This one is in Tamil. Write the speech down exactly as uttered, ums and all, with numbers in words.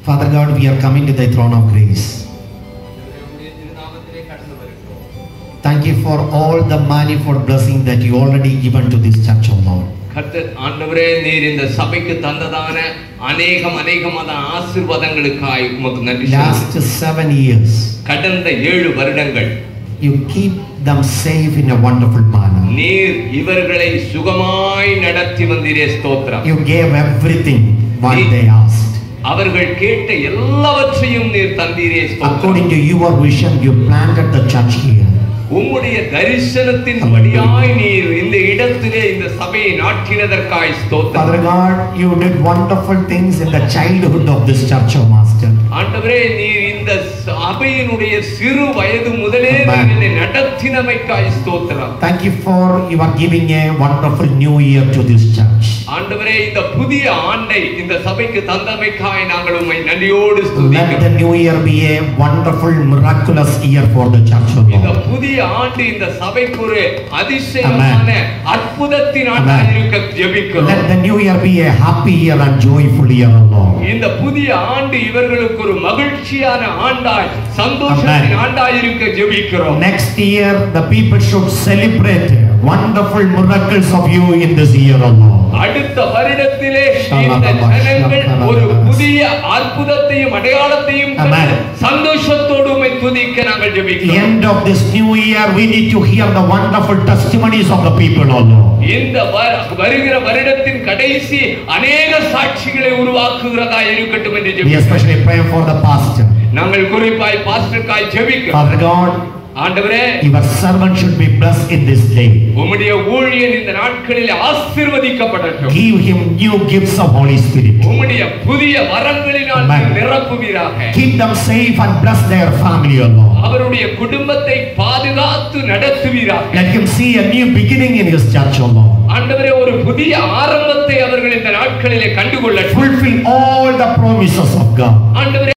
Father God, we are coming to thy throne of grace. Thank you for all the manifold blessing that you already given to this church, O Lord. கர்த்தர் ஆண்டவரே, நீர் இந்த சபைக்கு தந்ததான அநேகம் அநேகமான ஆசீர்வாதங்களுக்காய் உமக்கு நன்றி. Last seven years, கடந்த ஏழு வருடங்கள் you keep them safe in a wonderful manner. நீர் இவர்களை சுகமாய் நடத்தி வந்தீரே, ஸ்தோத்திரம். You gave everything what they asked. அவர்கள் கேட்ட எல்லாவற்றையும் நீர் தந்தீரே, ஸ்தோத்திரம். According to your vision, you planted the church here. உம்முடைய தரிசனத்தின் படியாய் நீர் இந்த இடத்திலே இந்த சபையை நாட்டினதற்காய் ஸ்தோத்திரம். Father God, you did wonderful things in the childhood of this church, O Master. ஆண்டவரே, நீர் இந்த சபையினுடைய சிறு வயது முதலே என்னை நடத்தினமைக்காய் ஸ்தோத்திரம். Thank you for you are giving a wonderful new year to this church. ஆண்டவரே, இந்த புதிய ஆண்டை இந்த சபைக்கு தந்தமைக்காய் நாங்கள் உம்மை நன்றியோடு ஸ்துதிக்கிறோம். Let the new year be a wonderful miraculous year for the church, O இந்த Lord. புதிய ஆண்டு இந்த சபைக்கு ஒரு அதிசயமான அற்புதத்தின் ஆண்டாய் இருக்க ஜெபிக்கிறோம். Let the new year be a happy year and joyful year, O Lord. இந்த புதிய ஆண்டு இவர்களுக்கு ஒரு மகிழ்ச்சியான ஆண்டாய், சந்தோஷத்தின் ஆண்டாய் இருக்க ஜெபிக்கிறோம். Next year the people should celebrate wonderful miracles of you in this year, O Lord. அடுத்த வருடத்திலே இந்த ஜனங்கள் ஒரு புதிய அற்புதத்தையும் அடையாளத்தையும் கண்டு சந்தோஷத்தோடு உம்மை துதிக்க நாங்கள் ஜெபிக்கிறோம். End of this new year we need to hear the wonderful testimonies of the people, O Lord. இந்த வருகிற வருடத்தின் கடைசி अनेक சாட்சிகளை உருவாக்குகிறதா இருக்கட்டும் என்று ஜெபிக்கிறோம். We especially pray for the pastor. நாங்கள் குறிப்பாய் பாஸ்டருக்காய் ஜெபிக்கிறோம். Father God, ஆண்டவரே, your servant should be blessed in this day. உம்முடைய ஊழியன் இந்த நாட்களில் ஆசீர்வதிக்கப்படட்டும். Give him new gifts of Holy Spirit. உம்முடைய புதிய வரங்களினால் நிரப்புவீராக. Keep them safe and bless their family, O Lord. அவருடைய குடும்பத்தை பாதுகாத்து நடத்துவீராக. Let him see a new beginning in his church, O Lord. ஆண்டவரே, ஒரு புதிய ஆரம்பத்தை அவர்கள் இந்த நாட்களிலே கண்டுகொள்ளட்டும். Fulfill all the promises of God. ஆண்டவரே,